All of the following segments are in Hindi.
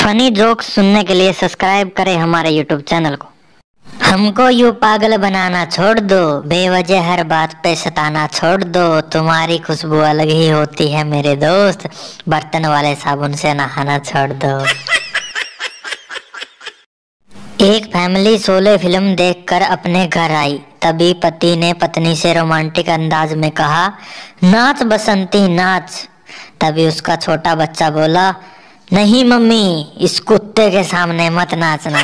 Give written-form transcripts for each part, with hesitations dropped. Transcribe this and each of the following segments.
फनी जोक्स सुनने के लिए सब्सक्राइब करें हमारे यूट्यूब चैनल को। हमको यूं पागल बनाना छोड़ दो, बेवजह हर बात पे सताना छोड़ दो, तुम्हारी खुशबू अलग ही होती है मेरे दोस्त, बर्तन वाले साबुन से नहाना छोड़ दो। एक फैमिली शोले फिल्म देखकर अपने घर आई। तभी पति ने पत्नी से रोमांटिक अंदाज में कहा, नाच बसंती नाच। तभी उसका छोटा बच्चा बोला, नहीं मम्मी, इस कुत्ते के सामने मत नाचना।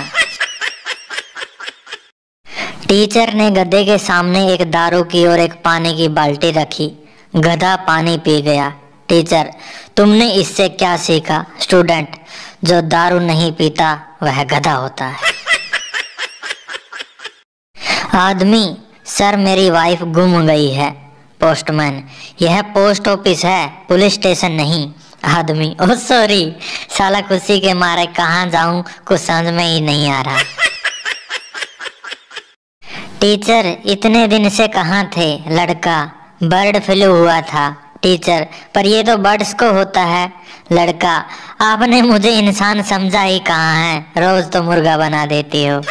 टीचर ने गधे के सामने एक दारू की और एक पानी की बाल्टी रखी। गधा पानी पी गया। टीचर, तुमने इससे क्या सीखा? स्टूडेंट, जो दारू नहीं पीता वह गधा होता है। आदमी, सर मेरी वाइफ गुम गई है। पोस्टमैन, यह पोस्ट ऑफिस है, पुलिस स्टेशन नहीं। आदमी, ओह सॉरी, साला खुशी के मारे कहाँ जाऊं कुछ समझ में ही नहीं आ रहा। टीचर, इतने दिन से कहाँ थे? लड़का, बर्ड फ्लू हुआ था। टीचर, पर ये तो बर्ड्स को होता है। लड़का, आपने मुझे इंसान समझा ही कहाँ है, रोज तो मुर्गा बना देती हो।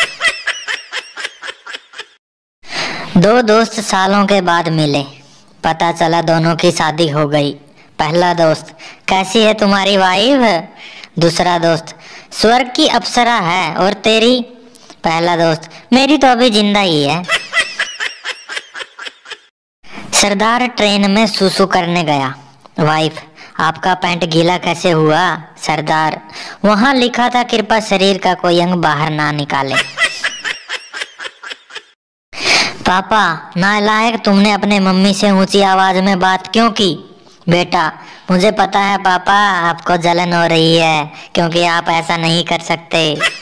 दो दोस्त सालों के बाद मिले। पता चला दोनों की शादी हो गई। पहला दोस्त, कैसी है तुम्हारी वाइफ? दूसरा दोस्त, स्वर्ग की अप्सरा है। और तेरी? पहला दोस्त, मेरी तो अभी जिंदा ही है। सरदार ट्रेन में सुसु करने गया। वाइफ, आपका पैंट गीला कैसे हुआ? सरदार, वहां लिखा था कृपया शरीर का कोई अंग बाहर ना निकाले। पापा, नालायक, तुमने अपने मम्मी से ऊंची आवाज में बात क्यों की? बेटा, मुझे पता है पापा, आपको जलन हो रही है क्योंकि आप ऐसा नहीं कर सकते।